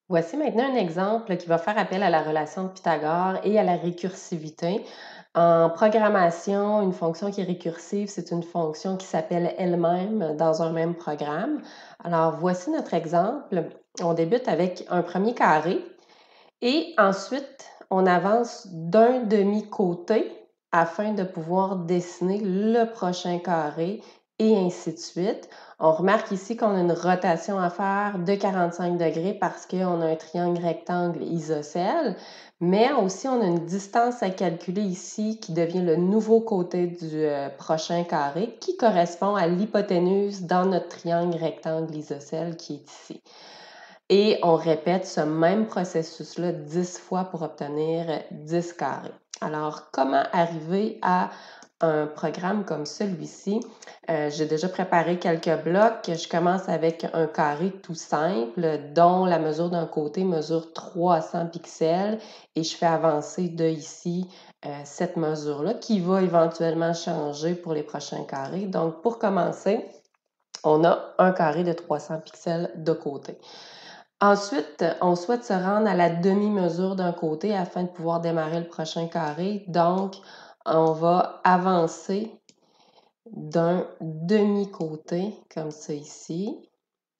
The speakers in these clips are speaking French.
Voici maintenant un exemple qui va faire appel à la relation de Pythagore et à la récursivité. En programmation, une fonction qui est récursive, c'est une fonction qui s'appelle elle-même dans un même programme. Alors, voici notre exemple. On débute avec un premier carré et ensuite, on avance d'un demi-côté afin de pouvoir dessiner le prochain carré et ainsi de suite. On remarque ici qu'on a une rotation à faire de 45 degrés parce qu'on a un triangle rectangle isocèle, mais aussi on a une distance à calculer ici qui devient le nouveau côté du prochain carré qui correspond à l'hypoténuse dans notre triangle rectangle isocèle qui est ici. Et on répète ce même processus-là 10 fois pour obtenir 10 carrés. Alors, comment arriver à un programme comme celui-ci? J'ai déjà préparé quelques blocs. Je commence avec un carré tout simple dont la mesure d'un côté mesure 300 pixels et je fais avancer de ici cette mesure-là qui va éventuellement changer pour les prochains carrés. Donc, pour commencer, on a un carré de 300 pixels de côté. Ensuite, on souhaite se rendre à la demi-mesure d'un côté afin de pouvoir démarrer le prochain carré. Donc, on va avancer d'un demi-côté, comme ça ici.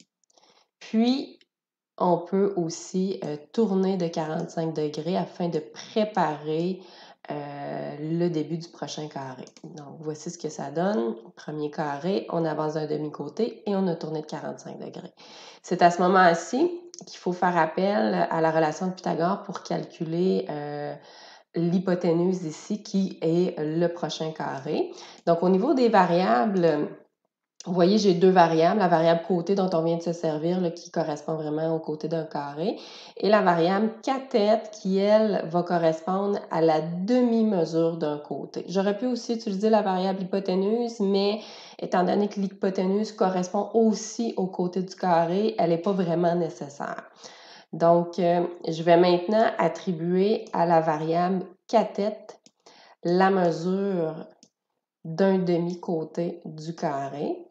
Puis, on peut aussi tourner de 45 degrés afin de préparer le début du prochain carré. Donc, voici ce que ça donne. Premier carré, on avance d'un demi-côté et on a tourné de 45 degrés. C'est à ce moment-ci qu'il faut faire appel à la relation de Pythagore pour calculer l'hypoténuse ici qui est le prochain carré. Donc, au niveau des variables, vous voyez, j'ai deux variables, la variable côté dont on vient de se servir, là, qui correspond vraiment au côté d'un carré, et la variable cathète qui, elle, va correspondre à la demi-mesure d'un côté. J'aurais pu aussi utiliser la variable hypoténuse, mais étant donné que l'hypoténuse correspond aussi au côté du carré, elle n'est pas vraiment nécessaire. Donc, je vais maintenant attribuer à la variable cathète la mesure d'un demi-côté du carré.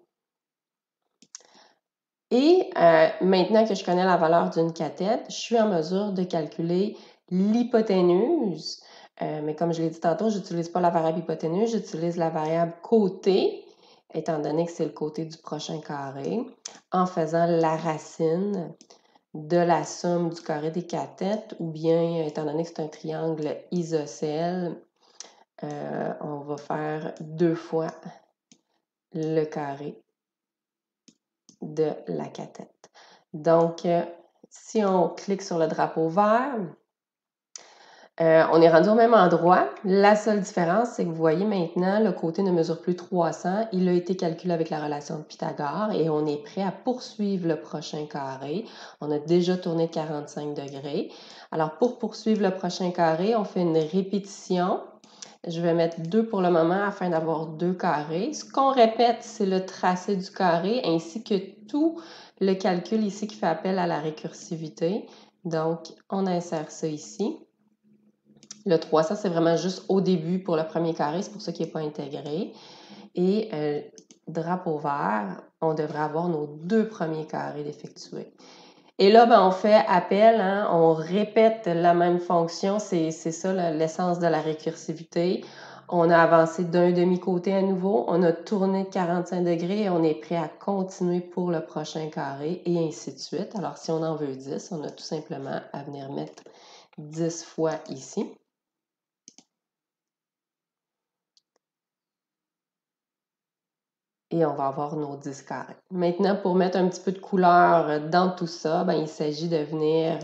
Et maintenant que je connais la valeur d'une cathète, je suis en mesure de calculer l'hypoténuse. Mais comme je l'ai dit tantôt, je n'utilise pas la variable hypoténuse, j'utilise la variable côté, étant donné que c'est le côté du prochain carré, en faisant la racine de la somme du carré des cathètes, ou bien, étant donné que c'est un triangle isocèle, on va faire 2 fois le carré de la cathète. Donc, si on clique sur le drapeau vert, on est rendu au même endroit. La seule différence, c'est que vous voyez maintenant, le côté ne mesure plus 300. Il a été calculé avec la relation de Pythagore et on est prêt à poursuivre le prochain carré. On a déjà tourné de 45 degrés. Alors, pour poursuivre le prochain carré, on fait une répétition. Je vais mettre 2 pour le moment afin d'avoir 2 carrés. Ce qu'on répète, c'est le tracé du carré ainsi que tout le calcul ici qui fait appel à la récursivité. Donc, on insère ça ici. Le 300, c'est vraiment juste au début pour le premier carré, c'est pour ça qu'il n'est pas intégré. Et drapeau vert, on devrait avoir nos 2 premiers carrés d'effectuer. Et là, ben, on fait appel, hein, on répète la même fonction, c'est ça l'essence de la récursivité. On a avancé d'un demi-côté à nouveau, on a tourné de 45 degrés et on est prêt à continuer pour le prochain carré et ainsi de suite. Alors, si on en veut 10, on a tout simplement à venir mettre 10 fois ici. Et on va avoir nos 10 carrés. Maintenant, pour mettre un petit peu de couleur dans tout ça, ben, il s'agit de venir,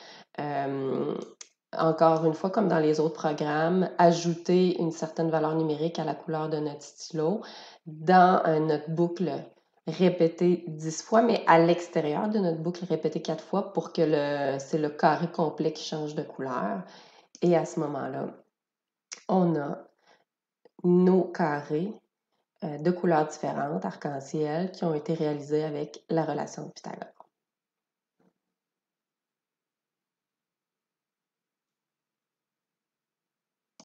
encore une fois, comme dans les autres programmes, ajouter une certaine valeur numérique à la couleur de notre stylo dans notre boucle répétée 10 fois, mais à l'extérieur de notre boucle répétée 4 fois pour que c'est le carré complet qui change de couleur. Et à ce moment-là, on a nos carrés de couleurs différentes, arc-en-ciel, qui ont été réalisés avec la relation de Pythagore.